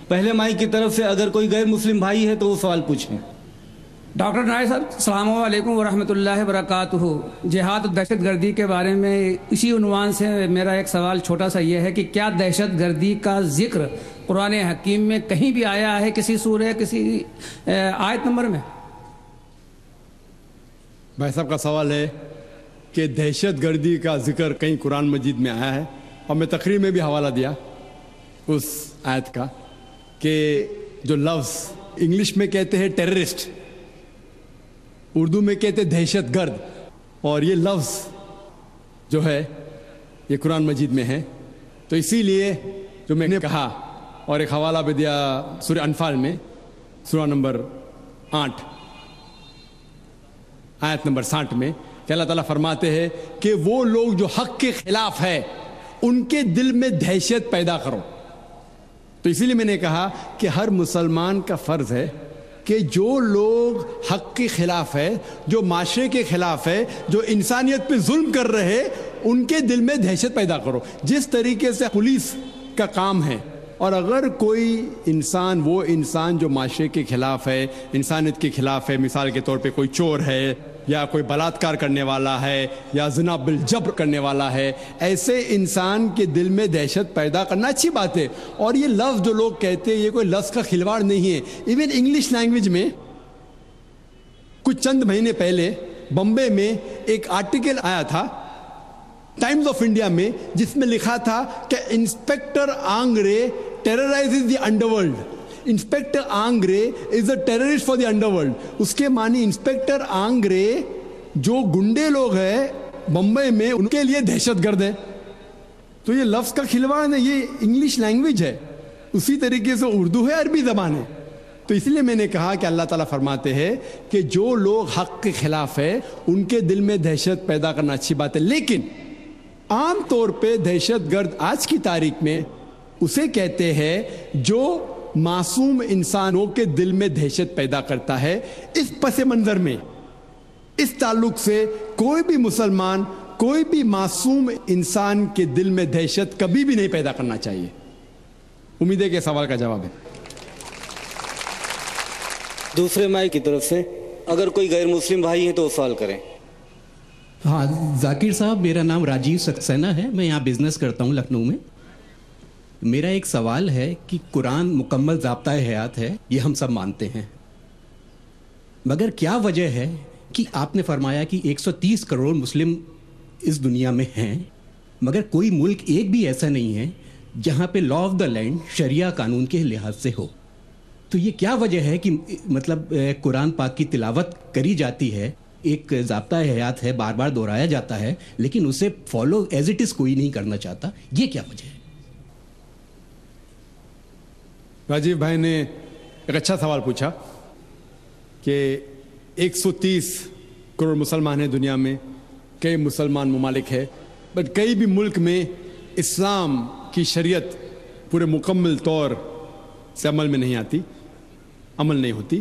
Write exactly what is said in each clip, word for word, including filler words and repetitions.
پہلے مائک کی طرف سے اگر کوئی غیر مسلم بھائی ہے تو وہ سوال پوچھیں۔ ڈاکٹر نائر صاحب السلام علیکم ورحمۃ اللہ وبرکاتہ۔ جہاد و دہشت گردی کے بارے میں اسی عنوان سے میرا ایک سوال چھوٹا سا یہ ہے کہ کیا دہشت گردی کا ذکر قرآن حکیم میں کہیں بھی آیا ہے، کسی سورہ کسی آیت نمبر میں؟ بھائی صاحب کا سوال ہے کہ دہشت گردی کا ذکر کہیں قرآن مجید میں آیا ہے، اور میں تقریر میں بھی حوالہ دیا اس آیت کا کہ جو لفظ انگلش میں کہتے ہیں ٹیررسٹ، اردو میں کہتے ہیں دہشت گرد، اور یہ لفظ جو ہے یہ قرآن مجید میں ہے۔ تو اسی لیے جو میں نے کہا اور ایک حوالہ بھی دیا سورہ انفال میں، سورہ نمبر آٹھ آیت نمبر ساٹھ میں، کہ اللہ تعالیٰ فرماتے ہیں کہ وہ لوگ جو حق کے خلاف ہے ان کے دل میں دہشت پیدا کرو۔ تو اسی لیے میں نے کہا کہ ہر مسلمان کا فرض ہے کہ جو لوگ حق کے خلاف ہے، جو معاشرے کے خلاف ہے، جو انسانیت پہ ظلم کر رہے، ان کے دل میں دہشت پیدا کرو۔ جس طریقے سے پولیس کا کام ہے، اور اگر کوئی انسان وہ انسان جو معاشرے کے خلاف ہے، انسانیت کے خلاف ہے، مثال کے طور پہ کوئی چور ہے یا کوئی بلاತ್کار کرنے والا ہے یا زنا بالجبر کرنے والا ہے، ایسے انسان کے دل میں دہشت پیدا کرنا اچھی بات ہے۔ اور یہ لفظ جو لوگ کہتے ہیں یہ کوئی لفظ کا کھلواڑ نہیں ہے۔ ایون انگلش لینگویج میں کچھ چند مہینے پہلے بمبے میں ایک آرٹیکل آیا تھا ٹائمز آف انڈیا میں، جس میں لکھا تھا کہ inspector Angre terrorizes the underworld. Inspector Angre is a terrorist for the underworld. اس کے معنی انسپیکٹر آنگرے جو گنڈے لوگ ہیں بمبئی میں ان کے لیے دہشت گرد ہے۔ تو یہ لفظ کا کھلواڑ ہے، یہ انگلش لینگویج ہے، اسی طریقے سے اردو ہے، عربی زبان ہے۔ تو اس لیے میں نے کہا کہ اللہ تعالیٰ فرماتے ہیں کہ جو لوگ حق کے خلاف ہے ان کے دل میں دہشت پیدا کرنا اچھی بات ہے، لیکن عام طور پہ دہشت گرد آج کی تاریخ میں اسے کہتے ہیں جو معصوم انسانوں کے دل میں دہشت پیدا کرتا ہے۔ اس پس منظر میں اس تعلق سے کوئی بھی مسلمان کوئی بھی معصوم انسان کے دل میں دہشت کبھی بھی نہیں پیدا کرنا چاہیے۔ امید ہے کہ سوال کا جواب ہے۔ دوسرے مائی کی طرف سے اگر کوئی غیر مسلم بھائی ہے تو وہ سوال کریں۔ ہاں ذاکر صاحب، میرا نام راجیو سکسینہ ہے، میں یہاں بزنس کرتا ہوں لکھنؤ میں۔ میرا ایک سوال ہے کہ قرآن مکمل ضابطۂ حیات ہے، یہ ہم سب مانتے ہیں، مگر کیا وجہ ہے کہ آپ نے فرمایا کہ ایک سو تیس کروڑ مسلم اس دنیا میں ہیں، مگر کوئی ملک ایک بھی ایسا نہیں ہے جہاں پہ لا آف دا لینڈ شریعہ قانون کے لحاظ سے ہو؟ تو یہ کیا وجہ ہے کہ مطلب قرآن پاک کی تلاوت کری جاتی ہے، ایک ضابطۂ حیات ہے، بار بار دہرایا جاتا ہے، لیکن اسے فالو ایز اٹ از کوئی نہیں کرنا چاہتا، یہ کیا وجہ ہے؟ راجیو بھائی نے ایک اچھا سوال پوچھا کہ ایک سو تیس کروڑ مسلمان ہیں دنیا میں، کئی مسلمان ممالک ہیں، بٹ کئی بھی ملک میں اسلام کی شریعت پورے مکمل طور سے عمل میں نہیں آتی، عمل نہیں ہوتی۔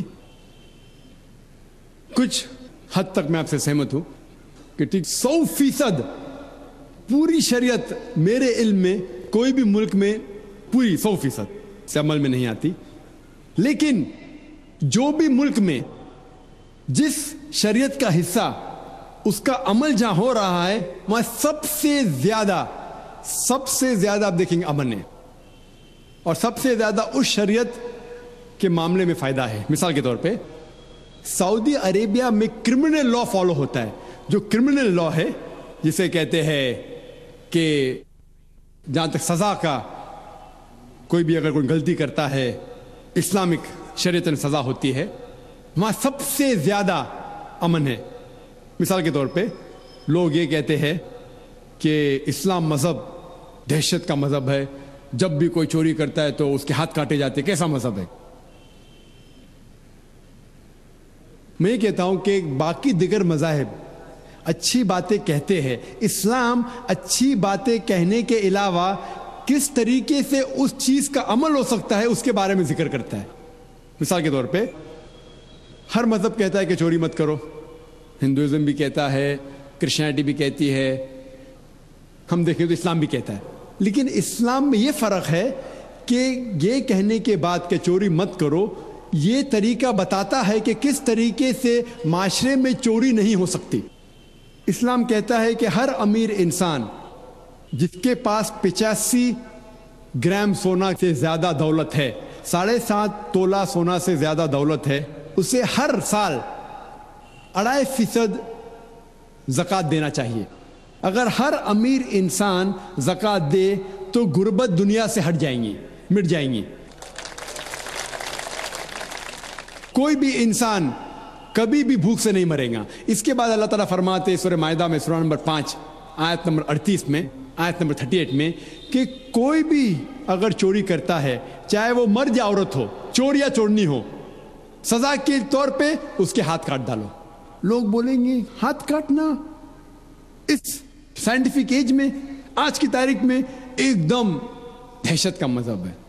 کچھ حد تک میں آپ سے سہمت ہوں کہ ٹھیک سو فیصد پوری شریعت میرے علم میں کوئی بھی ملک میں پوری سو فیصد سے عمل میں نہیں آتی، لیکن جو بھی ملک میں جس شریعت کا حصہ اس کا عمل جہاں ہو رہا ہے وہاں سب سے زیادہ سب سے زیادہ آپ دیکھیں گے امن ہے، اور سب سے زیادہ اس شریعت کے معاملے میں فائدہ ہے۔ مثال کے طور پہ سعودی عربیہ میں کرمنل لا فالو ہوتا ہے، جو کرمنل لا ہے جسے کہتے ہیں کہ جہاں تک سزا کا، کوئی بھی اگر کوئی غلطی کرتا ہے اسلامک شریعت میں سزا ہوتی ہے، وہاں سب سے زیادہ امن ہے۔ مثال کے طور پہ لوگ یہ کہتے ہیں کہ اسلام مذہب دہشت کا مذہب ہے، جب بھی کوئی چوری کرتا ہے تو اس کے ہاتھ کاٹے جاتے، کیسا مذہب ہے؟ میں یہ کہتا ہوں کہ باقی دیگر مذاہب اچھی باتیں کہتے ہیں، اسلام اچھی باتیں کہنے کے علاوہ کس طریقے سے اس چیز کا عمل ہو سکتا ہے اس کے بارے میں ذکر کرتا ہے۔ مثال کے طور پہ ہر مذہب کہتا ہے کہ چوری مت کرو، ہندوازم بھی کہتا ہے، کرسچینٹی بھی کہتی ہے، ہم دیکھیں تو اسلام بھی کہتا ہے، لیکن اسلام میں یہ فرق ہے کہ یہ کہنے کے بعد کہ چوری مت کرو، یہ طریقہ بتاتا ہے کہ کس طریقے سے معاشرے میں چوری نہیں ہو سکتی۔ اسلام کہتا ہے کہ ہر امیر انسان جس کے پاس پچاسی گرام سونا سے زیادہ دولت ہے، ساڑھے سات تولہ سونا سے زیادہ دولت ہے، اسے ہر سال اڑائی فیصد زکوٰۃ دینا چاہیے۔ اگر ہر امیر انسان زکوٰۃ دے تو غربت دنیا سے ہٹ جائیں گی، مٹ جائیں گی۔ کوئی بھی انسان کبھی بھی بھوک سے نہیں مرے گا۔ اس کے بعد اللہ تعالیٰ فرماتے ہیں سورہ مائدہ میں سورہ نمبر پانچ آیت نمبر اڑتیس میں، آیت نمبر تھرٹی ایٹ میں، کہ کوئی بھی اگر چوری کرتا ہے، چاہے وہ مرد یا عورت ہو، چور یا چورنی ہو، سزا کے طور پہ اس کے ہاتھ کاٹ ڈالو۔ لوگ بولیں گے ہاتھ کاٹنا اس سائنٹیفک ایج میں، آج کی تاریخ میں ایک دم دہشت کا مذہب ہے۔